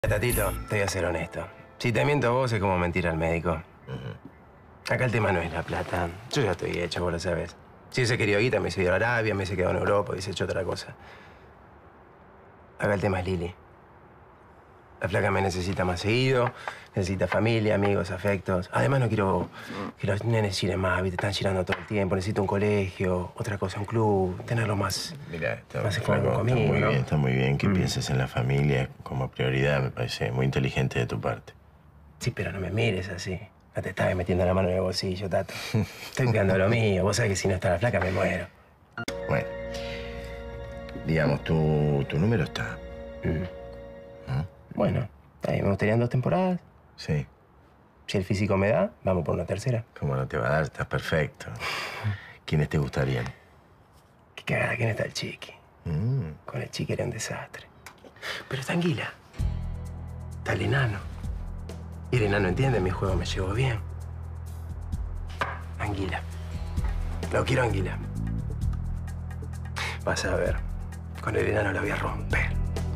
Tatito, te voy a ser honesto. Si te miento a vos, es como mentir al médico. Acá el tema no es la plata. Yo ya estoy hecho, vos lo sabés. Si hubiese querido guita, me hubiese ido a Arabia, me hubiese quedado en Europa, hubiese hecho otra cosa. Acá el tema es Lili. La flaca me necesita más seguido, necesita familia, amigos, afectos. Además, no quiero que los nenes giren más, ¿viste? Están girando todo el tiempo. Necesito un colegio, otra cosa, un club, tenerlo más... Mira, está conmigo, muy ¿no? bien, está muy bien que pienses en la familia como prioridad. Me parece muy inteligente de tu parte. Sí, pero no me mires así. No te estás metiendo la mano en el bolsillo, Tato. Estoy cuidando lo mío. Vos sabés que si no está la flaca, me muero. Bueno, digamos, tu número está. Bueno, me gustarían 2 temporadas. Sí. Si el físico me da, vamos por una tercera. ¿Cómo no te va a dar? Estás perfecto. ¿Quiénes te gustarían? Qué cagada, ¿quién está el Chiqui? Con el Chiqui era un desastre. Pero está Anguila. Está el enano. Y el enano entiende, mi juego me llevo bien. Anguila. Lo quiero Anguila. Vas a ver. Con el enano la voy a romper.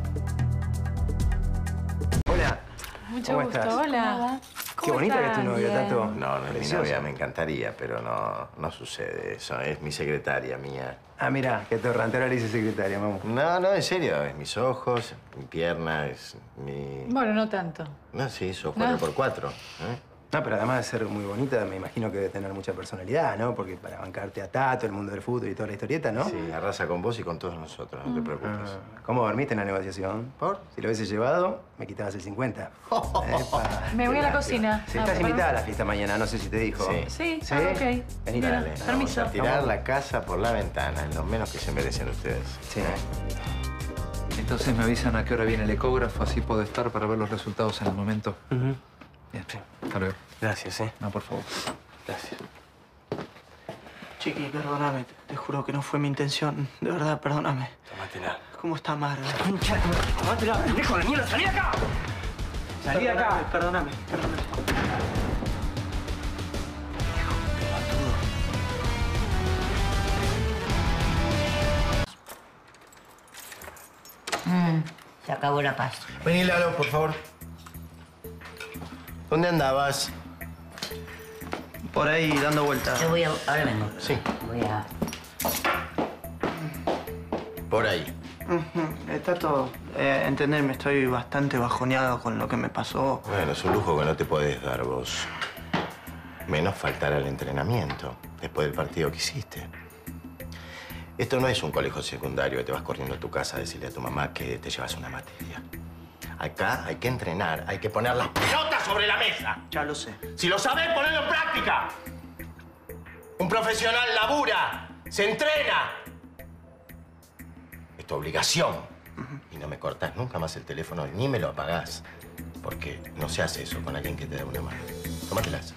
Hola. Mucho ¿Cómo gusto. estás? Hola. Qué bonita que es tu novia, Tato. No, no es mi Preciosa. novia, me encantaría, pero no sucede eso. Es mi secretaria mía. Ah, mira, qué torrantero le dice secretaria, vamos. No, en serio. Es mis ojos, mi pierna, es mi... Bueno, no tanto. No, sí, sos No. 4x4. No, pero además de ser muy bonita, me imagino que debe tener mucha personalidad, ¿no? Porque para bancarte a Tato, el mundo del fútbol y toda la historieta, ¿no? Sí, arrasa con vos y con todos nosotros, no te preocupes. ¿Cómo dormiste en la negociación? ¿Por? Si lo hubiese llevado, me quitabas el 50. Epa. Me voy a la cocina. Si Ah, estás perdón. invitada a la fiesta mañana, no sé si te dijo. Sí. Sí, ¿Sí? ok. Vení, Bien, dale. Vamos permiso. a tirar la casa por la ventana, es lo menos que se merecen ustedes. Sí. Entonces me avisan a qué hora viene el ecógrafo, así puedo estar para ver los resultados en el momento. Bien, hasta luego. Gracias, ¿eh? No, por favor. Gracias. Chiqui, perdóname. Te juro que no fue mi intención. De verdad, perdóname. Tómatela. ¿Cómo está Mara? Concha, tómatela, pendejo de mierda, salí de acá. Salí de acá. Perdóname. Se acabó la paz. Vení, Lalo, por favor. ¿Dónde andabas? Por ahí dando vueltas. Te voy a... Ahora vengo. Sí. Voy a... Por ahí. Está todo. Entenderme, estoy bastante bajoneado con lo que me pasó. Bueno, es un lujo que no te podés dar vos. Menos faltar al entrenamiento después del partido que hiciste. Esto no es un colegio secundario que te vas corriendo a tu casa a decirle a tu mamá que te llevas una materia. Acá hay que entrenar, hay que poner las pelotas sobre la mesa. Ya lo sé. Si lo sabés, ponelo en práctica. Un profesional labura, se entrena. Es tu obligación. Y no me cortás nunca más el teléfono ni me lo apagás. Porque no se hace eso con alguien que te da una mano. Tómatelas.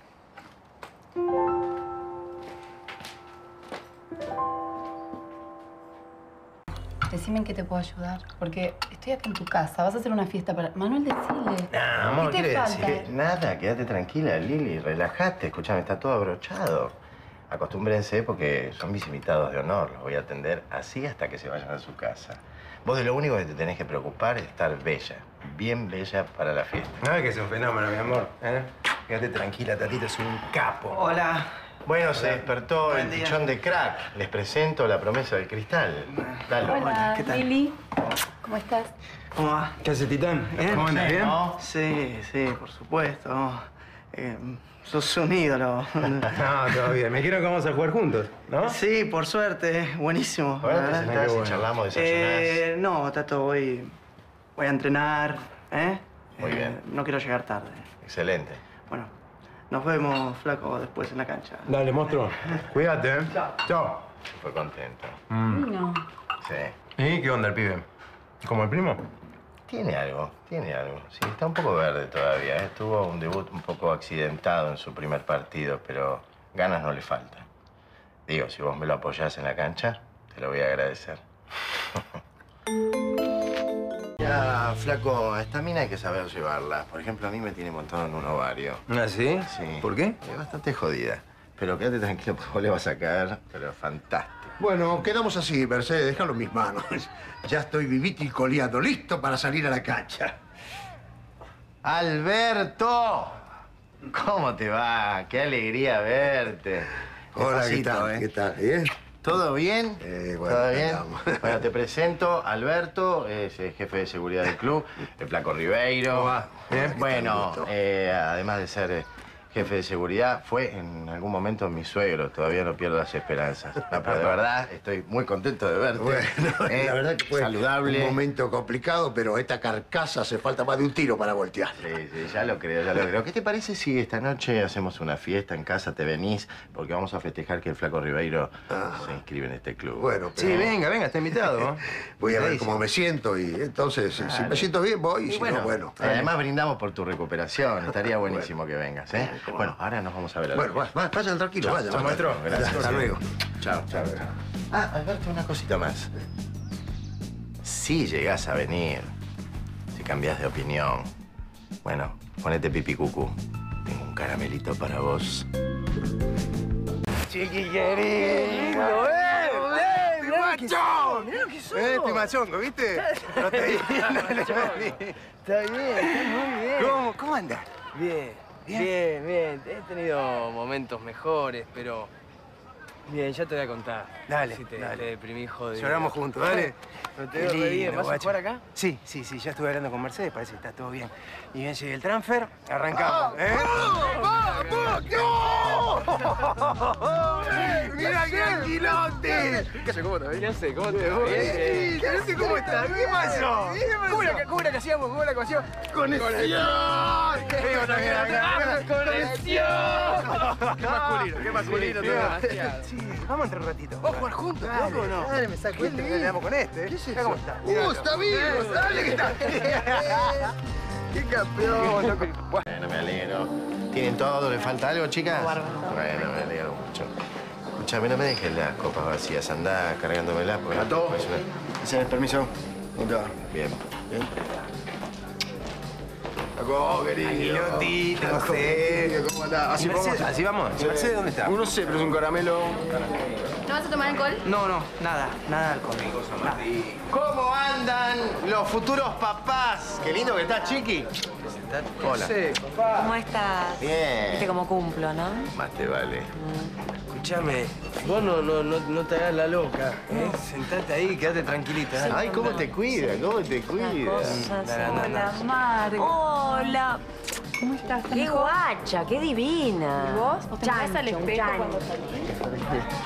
Decime en qué te puedo ayudar, porque estoy acá en tu casa. Vas a hacer una fiesta para... Manuel, decile. No, amor, ¿Qué te quiere falta? decir nada, quédate tranquila, Lili, relájate. Escúchame, está todo abrochado. Acostúmbrense porque son mis invitados de honor. Los voy a atender así hasta que se vayan a su casa. Vos de lo único que te tenés que preocupar es estar bella, bien bella para la fiesta. No, es que es un fenómeno, mi amor. Quédate tranquila, Tatito es un capo. Hola. Bueno, se despertó Buen el día. pichón de crack. Les presento la promesa del cristal. Dale. Hola, ¿qué tal? Lili. ¿Cómo estás? ¿Cómo va? ¿Qué hace, Titán? ¿Cómo andas, bien? Sí, por supuesto. Sos un ídolo. No, todo bien. Me quiero que vamos a jugar juntos, ¿no? Sí, por suerte. Buenísimo. Ahora la te verdad. sentás qué y bueno. charlamos, desayunás. No, Tato, voy a entrenar. Muy bien. No quiero llegar tarde. Excelente. Bueno, nos vemos, flaco, después en la cancha. Dale, monstruo. Cuídate, ¿eh? Chao. Fue contento. No. Sí. ¿Y qué onda el pibe? ¿Como el primo? Tiene algo. Sí, está un poco verde todavía. Tuvo un debut un poco accidentado en su primer partido, pero ganas no le faltan. Digo, si vos me lo apoyás en la cancha, te lo voy a agradecer. Ya, flaco, a esta mina hay que saber llevarla. Por ejemplo, a mí me tiene montado en un ovario. ¿Ah, sí? Sí. ¿Por qué? Es bastante jodida. Pero quédate tranquilo, porque vos le vas a caer, pero fantástico. Bueno, quedamos así, Mercedes, déjalo en mis manos. Ya estoy vivito y coleado, listo para salir a la cancha. ¡Alberto! ¿Cómo te va? ¡Qué alegría verte! Hola, ¿qué Despacito, tal? ¿Qué tal? ¿Bien? ¿Todo bien? Bueno, ¿Todo bien? andamos. Bueno, te presento. Alberto es el jefe de seguridad del club, el Flaco Ribeiro. ¿Cómo va? ¿Bien? Bueno, además de ser jefe de seguridad, fue en algún momento mi suegro. Todavía no pierdo las esperanzas. No, pero de verdad, estoy muy contento de verte. Bueno, la verdad que fue saludable. un momento complicado, pero esta carcasa hace falta más de un tiro para voltear. Sí, ya lo creo, ya lo creo. ¿Qué te parece si esta noche hacemos una fiesta en casa, te venís? Porque vamos a festejar que el Flaco Ribeiro se inscribe en este club. Bueno, pero Sí, venga, está invitado. voy a ver cómo me siento y entonces, si me siento bien, voy y si no, bueno. Además brindamos por tu recuperación. Estaría buenísimo que vengas, ¿eh? Bueno, ahora nos vamos a ver a la Bueno, vayan tranquilo, vayan. Chao, maestro. Gracias. Hasta luego. Chao. Alberto, una cosita más. Si llegás a venir, si cambiás de opinión, bueno, ponete pipi cucú. Tengo un caramelito para vos. Chiqui querido, ¡Timachón! Mirá lo que sos. Timachongo, ¿viste? No te vi. Está muy bien. ¿Cómo andás? Bien. He tenido momentos mejores, pero... Bien, ya te voy a contar. Dale, Si te dale. deprimí, jodido. Lloramos juntos, dale. No te veo re bien. ¿Vas a guacho. jugar acá? Sí, ya estuve hablando con Mercedes, parece que está todo bien. Y bien llegué el transfer, arrancamos, ¿eh? ¡Vamos! ¡No! ¡Mira qué alquilote! ¿Qué haces? ¿Cómo te va? Bien. ¿Cómo estás? ¿Qué pasó? ¿Cómo era que hacíamos? ¡Conexión! Qué masculino, Demasiado. Sí, vamos a entrar un ratito. ¿Vamos a jugar juntos, loco, o no? Dale, me saco este, que le damos con este. ¿Qué es eso? ¿Cómo está? ¡Está vivo! ¡Dale que está! ¡Qué campeón, loco! Bueno, me alegro. ¿Tienen todo? ¿Le falta algo, chicas? Bueno, me alegro mucho. Escuchame, no me dejes las copas vacías. Andá cargándomelas porque... ¿A todo? Ese es permiso. Bien. Paco, querido. Aguilotito, José. ¿Cómo andás? Así vamos. Así vamos. ¿Mercedes dónde está? No sé, pero es un caramelo. ¿No vas a tomar alcohol? No, nada de alcohol. ¿Cómo andan los futuros papás? Qué lindo que estás, Chiqui. Hola. ¿Cómo estás? Bien. Viste cómo cumplo, ¿no? Más te vale. Escuchame, vos no te hagas la loca, ¿eh? Sentate ahí y quédate tranquilita. ¿eh? Ay, cómo te cuida, cómo te cuida. Hola, Mar. Hola. ¿Cómo estás? Qué guacha, qué divina. ¿Y vos? ¿Vos te mirás al Chancho, espejo chancho. cuando salís?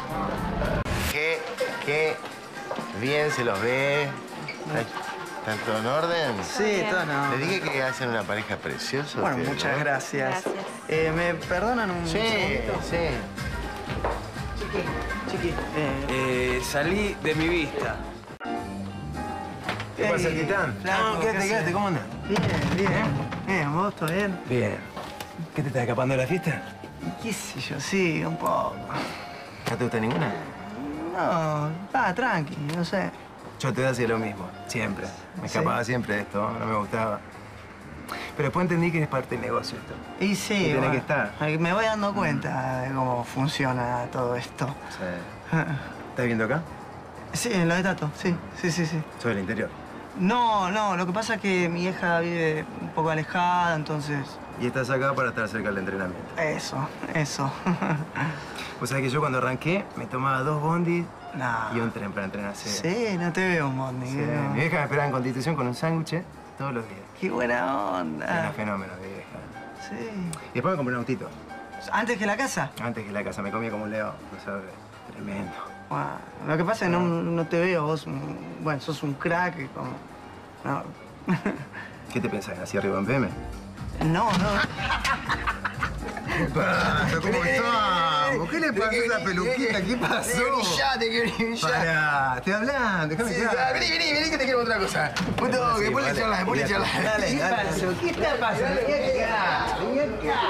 Qué bien se los ve. ¿Están todo en orden? Sí, todo no. Les dije que hacen una pareja preciosa. Bueno, ustedes, muchas ¿no? gracias. Gracias. ¿Me perdonan un Sí, segundito? sí. Chiqui. Salí de mi vista. ¿Qué pasa, Titán? Flaco, No, ¿qué quédate, haces? ¿cómo andás? Bien, ¿vos todo bien? Bien. ¿Qué te estás escapando de la fiesta? ¿Qué sé yo? Sí, un poco. ¿No te gusta ninguna? No, tranqui, no sé. Yo te hacía lo mismo, siempre. Me escapaba siempre de esto, no me gustaba. Pero después entendí que es parte del negocio esto. Y sí, Y tenés bueno, que estar. me voy dando cuenta de cómo funciona todo esto. Sí. ¿Estás viendo acá? Sí, en lo de Tato, sí. Soy del interior. No, lo que pasa es que mi hija vive un poco alejada, entonces... Y estás acá para estar cerca del entrenamiento. Eso. Vos sabés que yo cuando arranqué me tomaba 2 bondis No. y un tren para entrenar. Sí, no te veo, Mondi. Sí. No. Mi vieja me esperaba en Constitución con un sándwich todos los días. Qué buena Era onda. fenómeno, vieja. Sí. Y después me compré un autito. ¿Antes que la casa? Antes que la casa me comía como un león. No sabes, tremendo. Bueno, lo que pasa es que no te veo, vos, bueno, sos un crack y como... No, ¿Qué te pensás? ¿Así arriba en PM? no. ¿Qué pasa? ¿Cómo estamos? ¿Qué le pasó a esa peluquita? ¿Qué pasó? Pará, estoy hablando, déjame quedar. Vení, que te quiero otra cosa. Un toque, ponle charla, ponle charla. ¿Qué pasó? ¿Qué está pasando? Vení acá.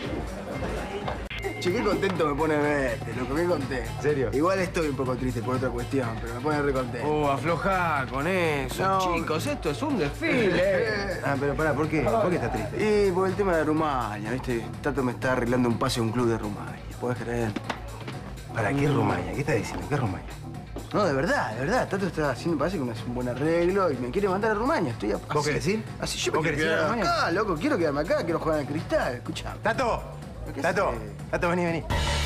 Che, qué contento me pone verte, loco, qué contento. ¿En serio? Igual estoy un poco triste por otra cuestión, pero me pone re contento. Aflojá con eso. No. Chicos, esto es un desfile. Ah, pero pará, ¿por qué? ¿Por qué estás triste? Y por el tema de Rumania, ¿viste? Tato me está arreglando un pase a un club de Rumania. ¿Podés creer? ¿Para qué Rumania? ¿Qué estás diciendo? ¿Qué Rumania? No, de verdad. Tato está haciendo, parece que me hace un buen arreglo y me quiere mandar a Rumania. Estoy a... ¿Vos querés ir? Así yo me ¿Vos quiero querés ir a quedar Rumania? acá, loco. Quiero quedarme acá, quiero jugar al Cristal. Escuchá. ¡Tato! Tato, vení.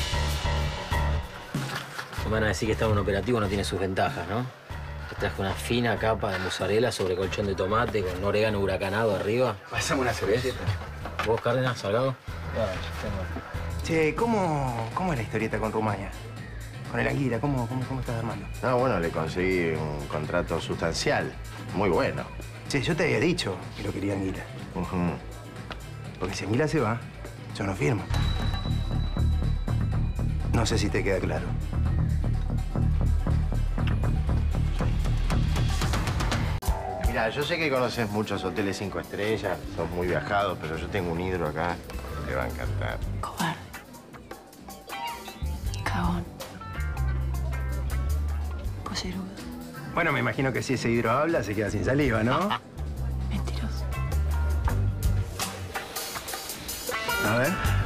Me van a decir que estar en un operativo no tiene sus ventajas, ¿no? Te traje una fina capa de mozzarella sobre colchón de tomate con orégano huracanado arriba. Pásame una servilleta. ¿Vos, Cárdenas, Salgado? Che, ¿cómo es la historieta con Rumania? Con el Anguila, ¿cómo estás armando? No, bueno, le conseguí un contrato sustancial. Muy bueno. Che, yo te había dicho que lo quería Anguila. Porque si Anguila se va, yo no firmo. No sé si te queda claro. Mira, yo sé que conoces muchos hoteles 5 estrellas, sos muy viajados, pero yo tengo un hidro acá que te va a encantar. Cobarde. Cagón. Pollerudo. Bueno, me imagino que si ese hidro habla, se queda sin saliva, ¿no? Mentiroso. A ver.